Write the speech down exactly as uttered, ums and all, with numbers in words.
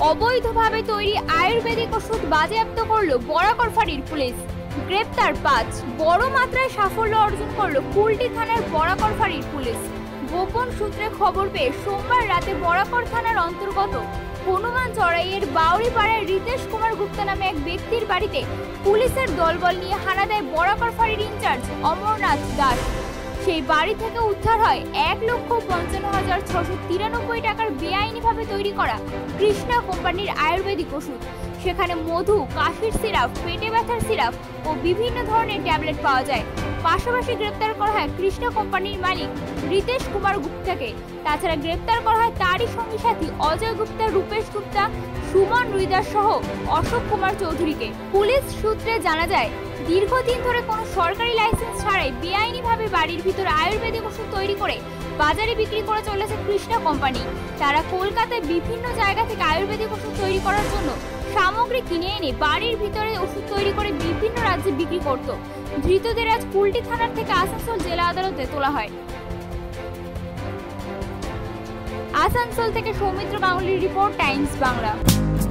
অবৈধভাবে তৈরি আয়ুর্বেদিক ওষুধ বাজেয়াপ্ত করল বরাকর ফাঁড়ির পুলিশ। গ্রেপ্তার পাঁচ। বড় মাত্রায় সাফল্য অর্জন করল কুলটি থানার বরাকর ফাঁড়ির পুলিশ। গোপন সূত্রে খবর পেয়ে সোমবার রাতে বরাকর থানার অন্তর্গত হনুমান চড়াইয়ের বাউরিপাড়ায় রিতেশ কুমার গুপ্তা নামে এক ব্যক্তির বাড়িতে পুলিশের দলবল নিয়ে হানা দেয় বরাকর ফাঁড়ির ইনচার্জ অমরনাথ দাস। সেই বাড়ি থেকে উদ্ধার হয় এক লক্ষ পঞ্চান্ন হাজার ছশো তিরানব্বই টাকার বেআইনিভাবে তৈরি করা কৃষ্ণা কোম্পানির আয়ুর্বেদিক ওষুধ। সেখানে মধু, কাশির সিরাপ, পেটে ব্যথার সিরাপ ও বিভিন্ন ধরনের ট্যাবলেট পাওয়া যায়। পাশাপাশি গ্রেপ্তার করা হয় কৃষ্ণা কোম্পানির মালিক রিতেশ কুমার গুপ্তাকে। তাছাড়া গ্রেপ্তার করা হয় তারই সঙ্গী সাথী অজয় গুপ্তা, রূপেশ গুপ্তা, সুমন রুইদাস সহ অশোক কুমার চৌধুরীকে। পুলিশ সূত্রে জানা যায়, দীর্ঘদিন ধরে কোনো সরকারি লাইসেন্স ছাড়াই বেআইনিভাবে বাড়ির ভিতরে আয়ুর্বেদিক ওষুধ তৈরি করে বাজারে বিক্রি করে চলেছে কৃষ্ণা কোম্পানি। তারা কলকাতায় বিভিন্ন জায়গা থেকে আয়ুর্বেদিক ওষুধ তৈরি করার জন্য সামগ্রী কিনে এনে বাড়ির ভিতরে ওষুধ তৈরি করে বিভিন্ন রাজ্যে বিক্রি করত। ধৃতদের আজ কুলটি থানার থেকে আসানসোল জেলা আদালতে তোলা হয়। আসানসোল থেকে সৌমিত্র গাঙ্গুলির রিপোর্ট, টাইমস বাংলা।